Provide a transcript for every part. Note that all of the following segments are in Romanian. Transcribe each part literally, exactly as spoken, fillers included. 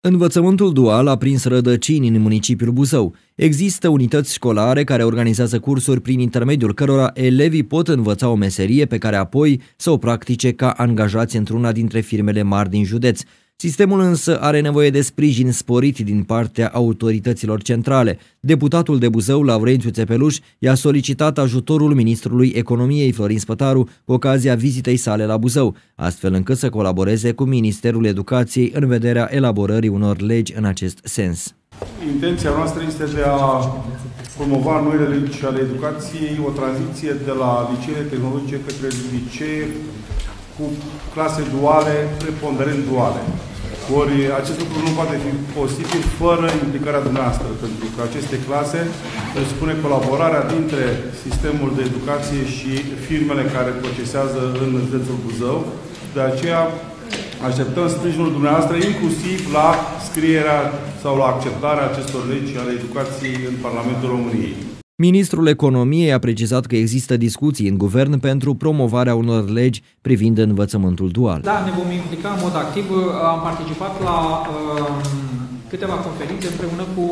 Învățământul dual a prins rădăcini în municipiul Buzău. Există unități școlare care organizează cursuri prin intermediul cărora elevii pot învăța o meserie pe care apoi să o practice ca angajați într-una dintre firmele mari din județ. Sistemul însă are nevoie de sprijin sporit din partea autorităților centrale. Deputatul de Buzău, Laurențiu Țepeluș, i-a solicitat ajutorul ministrului economiei Florin Spătaru cu ocazia vizitei sale la Buzău, astfel încât să colaboreze cu Ministerul Educației în vederea elaborării unor legi în acest sens. Intenția noastră este de a promova noile legi ale educației, o tranziție de la liceele tehnologice către licee cu clase duale, preponderent duale. Ori acest lucru nu poate fi posibil fără implicarea dumneavoastră, pentru că aceste clase își spune colaborarea dintre sistemul de educație și firmele care procesează în județul Buzău. De aceea așteptăm sprijinul dumneavoastră inclusiv la scrierea sau la acceptarea acestor legi ale educației în Parlamentul României. Ministrul Economiei a precizat că există discuții în guvern pentru promovarea unor legi privind învățământul dual. Da, ne vom implica în mod activ. Am participat la uh, câteva conferințe împreună cu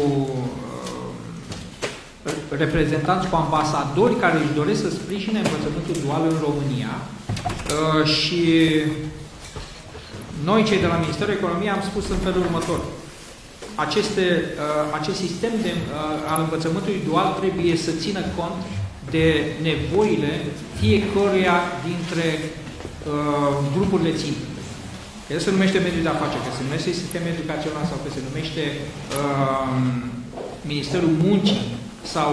uh, reprezentanți, cu ambasadori care își doresc să sprijine învățământul dual în România. Uh, și noi, cei de la Ministerul Economiei, am spus în felul următor. Aceste, uh, acest sistem de, uh, al învățământului dual trebuie să țină cont de nevoile fiecăruia dintre uh, grupurile țintă. Că se numește mediul de afaceri, că se numește sistem educațional sau că se numește uh, Ministerul Muncii sau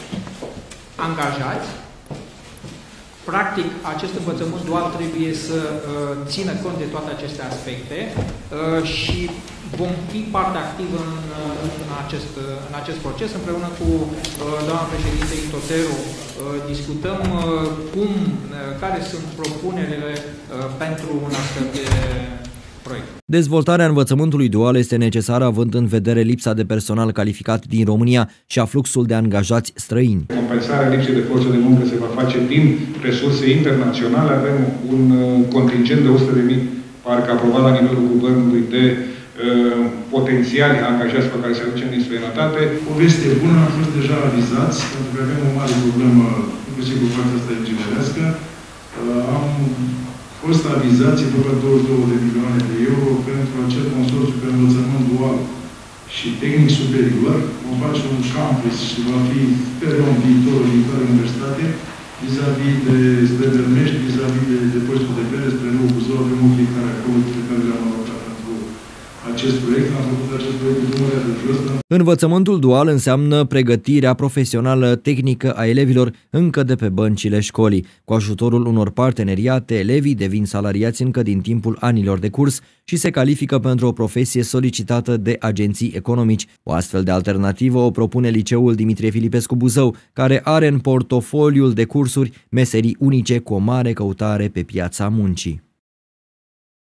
angajați. Practic, acest învățământ dual trebuie să uh, țină cont de toate aceste aspecte uh, și vom fi parte activă în, în, acest, în acest proces. Împreună cu uh, doamna președinte Itoteru uh, discutăm uh, cum, uh, care sunt propunerile uh, pentru un astfel de proiect. Dezvoltarea învățământului dual este necesară având în vedere lipsa de personal calificat din România și a fluxul de angajați străini. Compensarea lipsei de forță de muncă se va face din resurse internaționale. Avem un contingent de o sută de mii, parcă aprobat la nivelul guvernului, de uh, potențiali angajați pe care se aducem din străinătate. O veste bună, am fost deja avizați, pentru că avem o mare problemă, inclusiv cu partea asta inginerească. Uh, am fost avizați după douăzeci și două de milioane de euro pentru acel consorțiu pe învățământ dual și tehnic superior. Vom face un campus și va fi, sperăm, viitorul viitoare universitate vis-a-vis de Stevermești, vis-a-vis de depozitul de pere spre Nou Buzău. Avem o fiecare acolo pe care le-am alocat pentru acest proiect. Am făcut acest proiect cu Dunărea de Jos. Învățământul dual înseamnă pregătirea profesională tehnică a elevilor încă de pe băncile școlii. Cu ajutorul unor parteneriate, elevii devin salariați încă din timpul anilor de curs și se califică pentru o profesie solicitată de agenții economici. O astfel de alternativă o propune Liceul Dimitrie Filipescu Buzău, care are în portofoliul de cursuri meserii unice cu o mare căutare pe piața muncii.